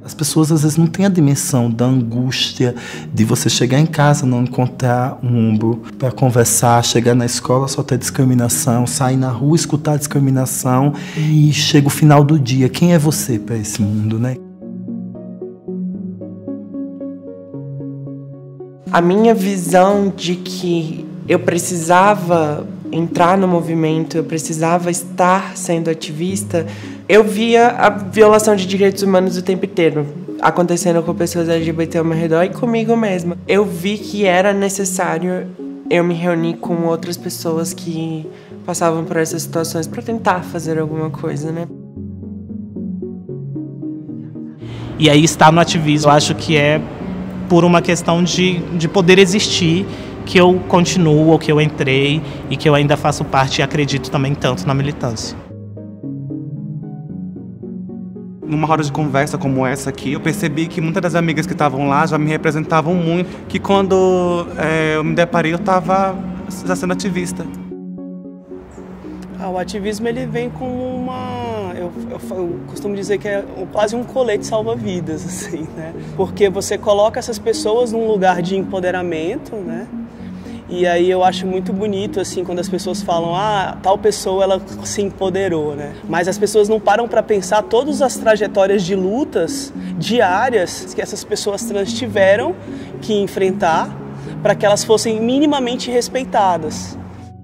As pessoas às vezes não têm a dimensão da angústia de você chegar em casa, não encontrar um ombro para conversar, chegar na escola só ter discriminação, sair na rua, escutar discriminação e chega o final do dia. Quem é você para esse mundo, né? A minha visão de que eu precisava entrar no movimento, eu precisava estar sendo ativista, eu via a violação de direitos humanos o tempo inteiro, acontecendo com pessoas LGBT ao meu redor e comigo mesma. Eu vi que era necessário eu me reunir com outras pessoas que passavam por essas situações para tentar fazer alguma coisa, né? E aí estar no ativismo, eu acho que é por uma questão de poder existir, que eu continuo, ou que eu entrei e que eu ainda faço parte e acredito também tanto na militância. Numa roda de conversa como essa aqui, eu percebi que muitas das amigas que estavam lá já me representavam muito, que quando eu me deparei, eu estava já sendo ativista. O ativismo ele vem com uma... Eu costumo dizer que é quase um colete salva-vidas, assim, né? Porque você coloca essas pessoas num lugar de empoderamento, né? E aí eu acho muito bonito, assim, quando as pessoas falam tal pessoa, ela se empoderou, né? Mas as pessoas não param para pensar todas as trajetórias de lutas diárias que essas pessoas trans tiveram que enfrentar para que elas fossem minimamente respeitadas.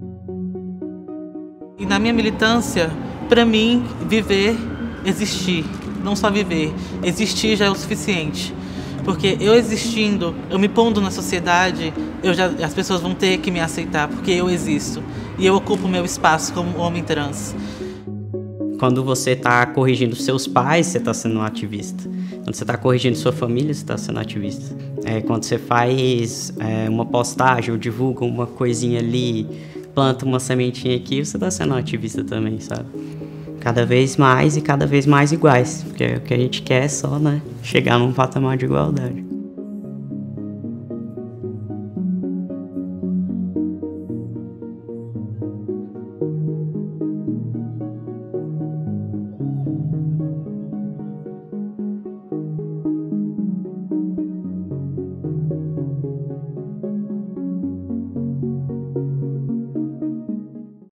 E na minha militância, para mim, viver, existir, não só viver, existir já é o suficiente. Porque eu existindo, eu me pondo na sociedade, as pessoas vão ter que me aceitar, porque eu existo. E eu ocupo meu espaço como homem trans. Quando você está corrigindo seus pais, você está sendo um ativista. Quando você está corrigindo sua família, você está sendo ativista. Quando você faz uma postagem ou divulga uma coisinha ali, planta uma sementinha aqui, você está sendo um ativista também, sabe? Cada vez mais e cada vez mais iguais, porque o que a gente quer é só, né, chegar num patamar de igualdade.